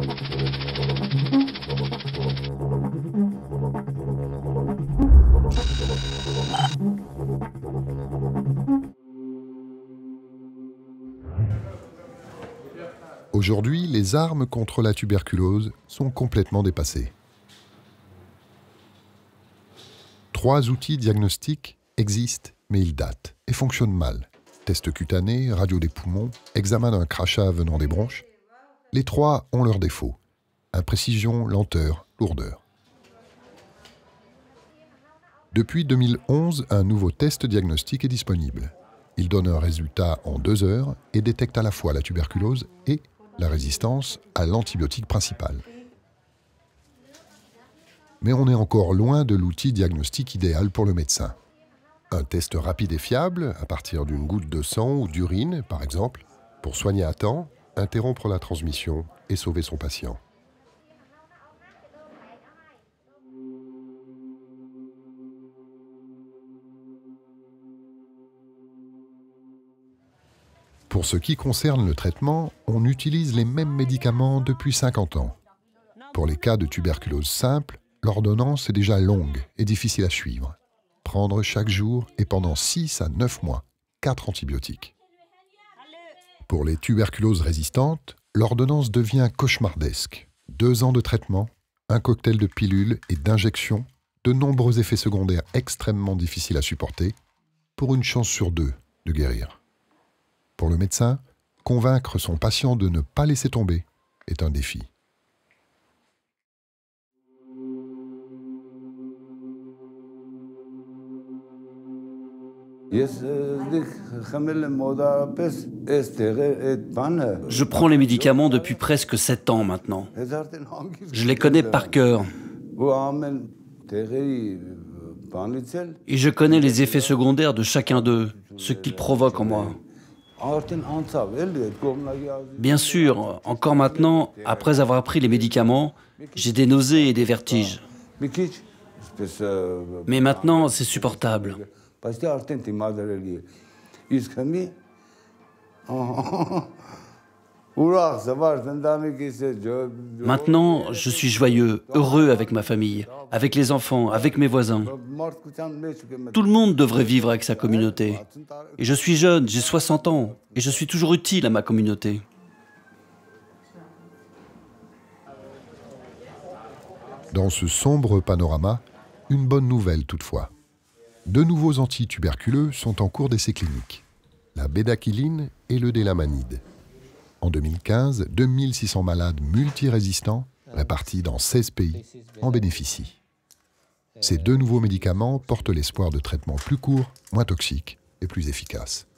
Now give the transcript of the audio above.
Aujourd'hui, les armes contre la tuberculose sont complètement dépassées. 3 outils diagnostiques existent, mais ils datent et fonctionnent mal. Test cutané, radio des poumons, examen d'un crachat venant des bronches. Les 3 ont leurs défauts. Imprécision, lenteur, lourdeur. Depuis 2011, un nouveau test diagnostique est disponible. Il donne un résultat en 2 heures et détecte à la fois la tuberculose et la résistance à l'antibiotique principal. Mais on est encore loin de l'outil diagnostique idéal pour le médecin. Un test rapide et fiable, à partir d'une goutte de sang ou d'urine, par exemple, pour soigner à temps, interrompre la transmission et sauver son patient. Pour ce qui concerne le traitement, on utilise les mêmes médicaments depuis 50 ans. Pour les cas de tuberculose simple, l'ordonnance est déjà longue et difficile à suivre. Prendre chaque jour et pendant 6 à 9 mois, 4 antibiotiques. Pour les tuberculoses résistantes, l'ordonnance devient cauchemardesque. 2 ans de traitement, un cocktail de pilules et d'injections, de nombreux effets secondaires extrêmement difficiles à supporter, pour une chance sur 2 de guérir. Pour le médecin, convaincre son patient de ne pas laisser tomber est un défi. Je prends les médicaments depuis presque 7 ans maintenant. Je les connais par cœur. Et je connais les effets secondaires de chacun d'eux, ce qu'ils provoquent en moi. Bien sûr, encore maintenant, après avoir pris les médicaments, j'ai des nausées et des vertiges. Mais maintenant, c'est supportable. Maintenant, je suis joyeux, heureux avec ma famille, avec les enfants, avec mes voisins. Tout le monde devrait vivre avec sa communauté. Et je suis jeune, j'ai 60 ans, et je suis toujours utile à ma communauté. Dans ce sombre panorama, une bonne nouvelle toutefois. 2 nouveaux antituberculeux sont en cours d'essai clinique, la bédaquiline et le délamanide. En 2015, 2600 malades multirésistants, répartis dans 16 pays, en bénéficient. Ces 2 nouveaux médicaments portent l'espoir de traitements plus courts, moins toxiques et plus efficaces.